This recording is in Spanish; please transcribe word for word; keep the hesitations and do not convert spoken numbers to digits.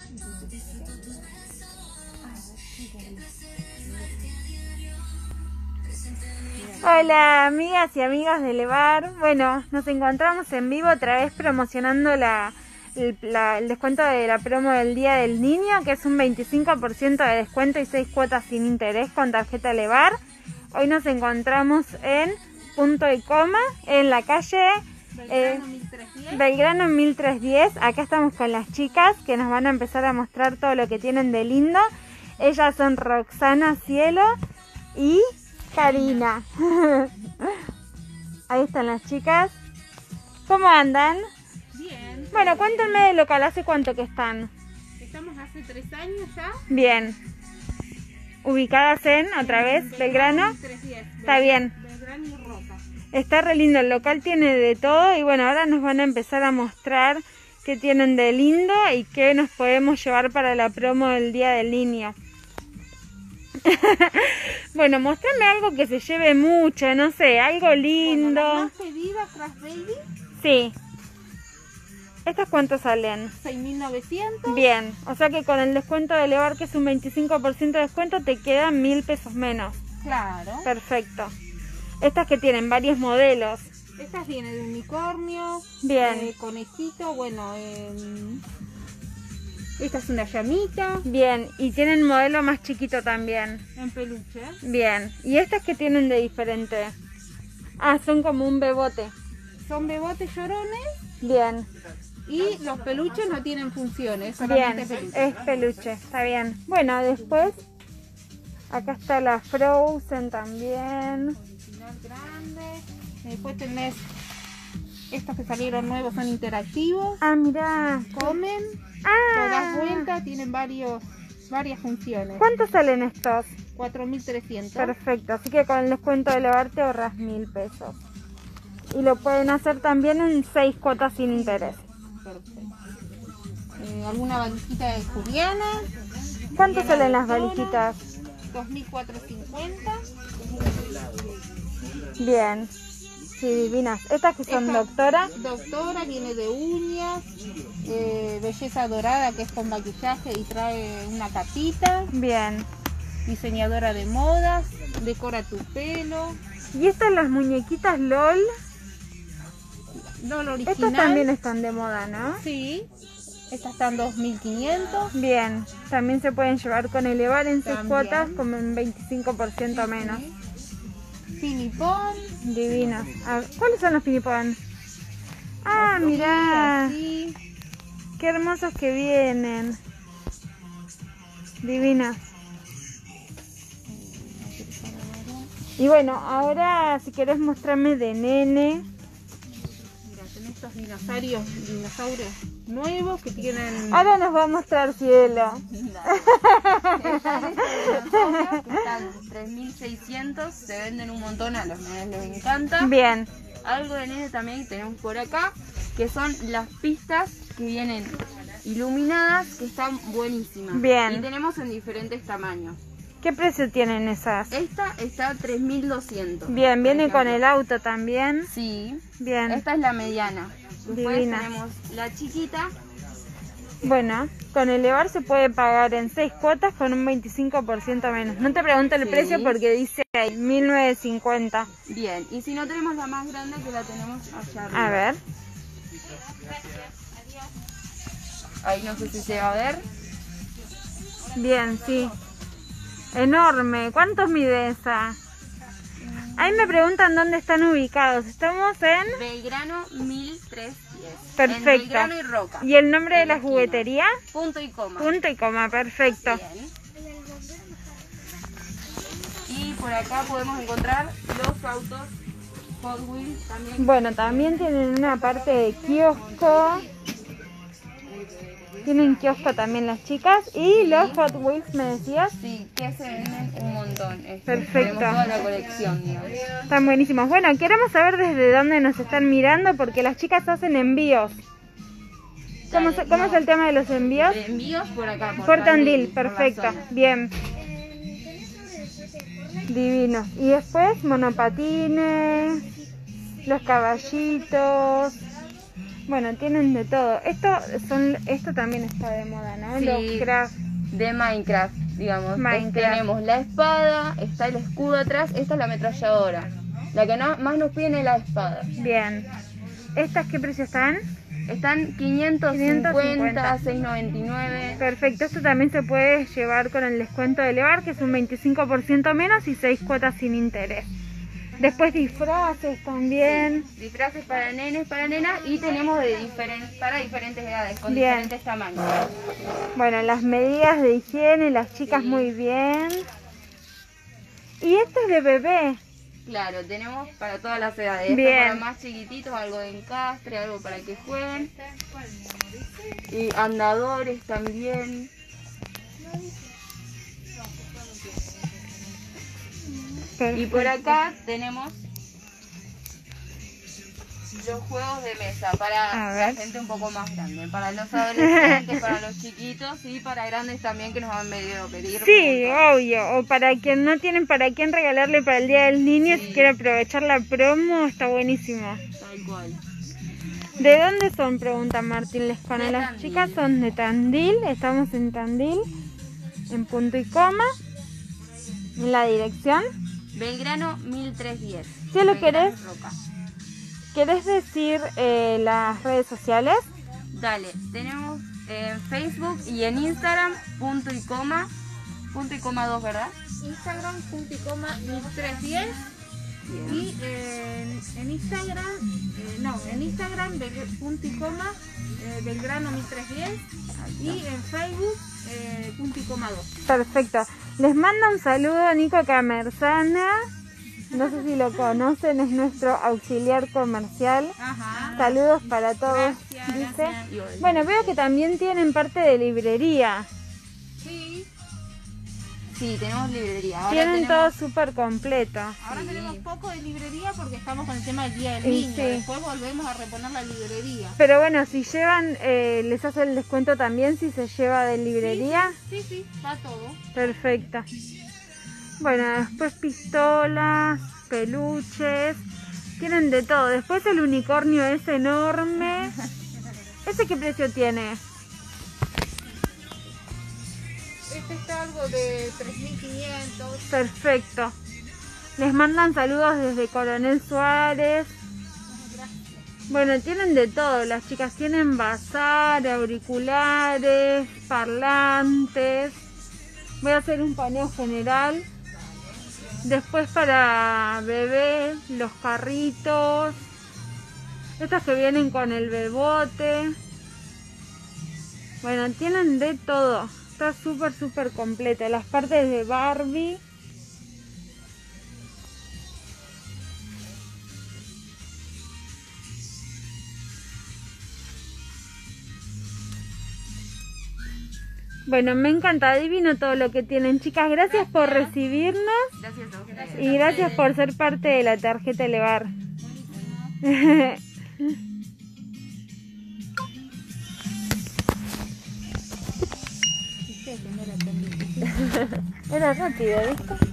Hola amigas y amigos de Levar. Bueno, nos encontramos en vivo otra vez promocionando la, el, la, el descuento de la promo del Día del Niño, que es un veinticinco por ciento de descuento y seis cuotas sin interés con tarjeta Levar. Hoy nos encontramos en Punto y Coma, en la calle eh, Belgrano mil trescientos diez. Acá estamos con las chicas que nos van a empezar a mostrar todo lo que tienen de lindo. Ellas son Roxana, Cielo y Karina. Ahí están las chicas. ¿Cómo andan? Bien. Bueno, cuéntenme del local, ¿hace cuánto que están? Estamos hace tres años ya. Bien. Ubicadas en, otra vez, Belgrano. mil trescientos diez. Está bien. Belgrano y Roca. Está re lindo, el local tiene de todo y bueno, ahora nos van a empezar a mostrar qué tienen de lindo y qué nos podemos llevar para la promo del Día del Niño. Bueno, mostrame algo que se lleve mucho, no sé, algo lindo. Bueno, la más pedida, Crash Baby. Sí. ¿Estas cuántos salen? seis mil novecientos. Bien, o sea que con el descuento de Levar, que es un veinticinco por ciento de descuento, te quedan mil pesos menos. Claro. Perfecto. Estas que tienen varios modelos. Estas vienen de unicornio. Bien. Eh, conejito, bueno. Eh, esta es una llamita. Bien, y tienen modelo más chiquito también. En peluche. Bien, ¿y estas que tienen de diferente? Ah, son como un bebote. Son bebotes llorones. Bien. Y los peluches no tienen funciones, Bien, solamente peluche. es peluche, está bien. Bueno, después, acá está la Frozen también. Final grande. Después tenés estos que salieron nuevos, son interactivos. Ah, mirá. Comen, lo das Ah, vuelta, tienen varios, varias funciones. ¿cuántos salen estos? cuatro mil trescientos. Perfecto, así que con el descuento de Levar te ahorras mil pesos. Y lo pueden hacer también en seis cuotas sin interés. Perfecto. Eh, alguna valijita de Juliana. ¿Cuánto Juliana salen las Doctora, valijitas? dos mil cuatrocientos cincuenta. Bien. Sí, divinas. Estas que son Esta doctora. Doctora, viene de uñas. Eh, belleza dorada, que es con maquillaje y trae una capita. Bien. Diseñadora de modas. Decora tu pelo. Y estas las muñequitas LOL. No, lo original. Estas también están de moda, ¿no? Sí. Estas están dos mil quinientos. Bien. También se pueden llevar con el Levar en seis También. cuotas como un veinticinco por ciento menos. Filipón. Divinos. A ver, ¿cuáles son los filipón? Ah, mirá. Así. Qué hermosos que vienen. Divinas. Y bueno, ahora si querés mostrarme de nene. Mira, tenés estos dinosaurios, dinosaurios nuevos que tienen. Ahora nos va a mostrar Cielo. Están estos dinosaurios que están tres mil seiscientos, se venden un montón, a los nenes les encanta. Bien. Algo de nene también tenemos por acá, que son las pistas que vienen iluminadas, que están buenísimas. Bien. Y tenemos en diferentes tamaños. ¿Qué precio tienen esas? Esta está a tres mil doscientos. Bien, viene por con el ejemplo. auto también. Sí. Bien. Esta es la mediana. Después Divina. tenemos la chiquita. Bueno, con el Levar se puede pagar en seis cuotas con un veinticinco por ciento menos. No te pregunto el Sí. precio porque dice ahí mil novecientos cincuenta. Bien. Y si no, tenemos la más grande, que la tenemos allá arriba. A ver. Ahí no sé si se va a ver. Bien, sí. Enorme. ¿Cuánto mide esa? Ahí me preguntan dónde están ubicados. Estamos en... Belgrano mil trescientos diez. Perfecto. En Belgrano y Roca. ¿Y el nombre de En la esquina. juguetería? Punto y coma. Punto y coma, perfecto. Bien. Y por acá podemos encontrar los autos Hot Wheels también. Bueno, también tienen una parte de kiosco. Tienen kiosco también las chicas. Y los Hot Wheels, me decías, Sí, que se venden un montón. Este, Perfecto. Tenemos toda la colección, digamos. están buenísimos. Bueno, queremos saber desde dónde nos están mirando porque las chicas hacen envíos. ¿Cómo, Dale, se- cómo no. es el tema de los envíos? De envíos por acá. Por, Por Tandil, por la perfecto. zona. Bien. Divino. Y después monopatines, los caballitos. Bueno, tienen de todo. Esto son, esto también está de moda, ¿no? Sí. Los craft. De Minecraft, digamos. Minecraft. Tenemos la espada, está el escudo atrás, esta es la ametralladora. La que no, más nos piden es la espada. Bien. ¿Estas qué precio están? Están quinientos cincuenta, quinientos cincuenta. seiscientos noventa y nueve. Perfecto, esto también se puede llevar con el descuento de Elevar, que es un veinticinco por ciento menos y seis cuotas sin interés. Después disfraces también. Sí, disfraces para nenes, para nenas y tenemos de diferen- para diferentes edades, con Bien. diferentes tamaños. Bueno, las medidas de higiene, las chicas Sí. muy bien. Y esto es de bebé. Claro, tenemos para todas las edades. Esto Bien. para más chiquititos, algo de encastre, algo para que jueguen. Y andadores también. Y por acá tenemos los juegos de mesa para A la ver. gente un poco más grande, para los adolescentes, para los chiquitos y para grandes también que nos han pedido pedir. Sí, un montón. obvio. O para quien no tienen para quién regalarle para el Día del Niño, Sí. si quiere aprovechar la promo, está buenísimo. Tal cual. ¿De dónde son? Pregunta Martín Lescano. De Las Tandil. chicas son de Tandil, estamos en Tandil, en punto y coma. En la dirección. Belgrano mil trescientos diez. Si lo Belgrano, querés. Roca. ¿Querés decir eh, las redes sociales? Dale, tenemos en Facebook y en Instagram punto y coma, punto y coma dos, ¿verdad? Instagram, punto y coma, mil trescientos diez. Y eh, en, en Instagram, eh, no, en Instagram, Bel- punto y coma, eh, Belgrano mil trescientos diez. Y en Facebook, eh, punto y coma dos. Perfecto. Les manda un saludo a Nico Camerzana. No sé si lo conocen, es nuestro auxiliar comercial. Ajá. Saludos para todos, Gracias, dice. gracias. Y hoy. Bueno, veo que también tienen parte de librería. Sí, Sí, tenemos librería. Ahora Tienen tenemos... todo súper completo. ahora Sí. tenemos poco de librería porque estamos con el tema del Día del Y Niño. sí. Después volvemos a reponer la librería. Pero bueno, si llevan, eh, les hace el descuento también si se lleva de librería. Sí, sí, va todo. Perfecto. Bueno, después pistolas, peluches, tienen de todo. Después el unicornio es enorme. ¿Ese qué precio tiene? Este está algo de tres mil quinientos. Perfecto. Les mandan saludos desde Coronel Suárez. Bueno, tienen de todo. Las chicas tienen bazar, auriculares, parlantes. Voy a hacer un paneo general. Después para bebé, los carritos. Estas que vienen con el bebote. Bueno, tienen de todo. Está súper, súper completo. Las partes de Barbie. Bueno, me encanta, divino todo lo que tienen. Chicas, gracias, por recibirnos Gracias a ustedes. y gracias por ser parte de la tarjeta Elevar. Era rápido, ¿viste?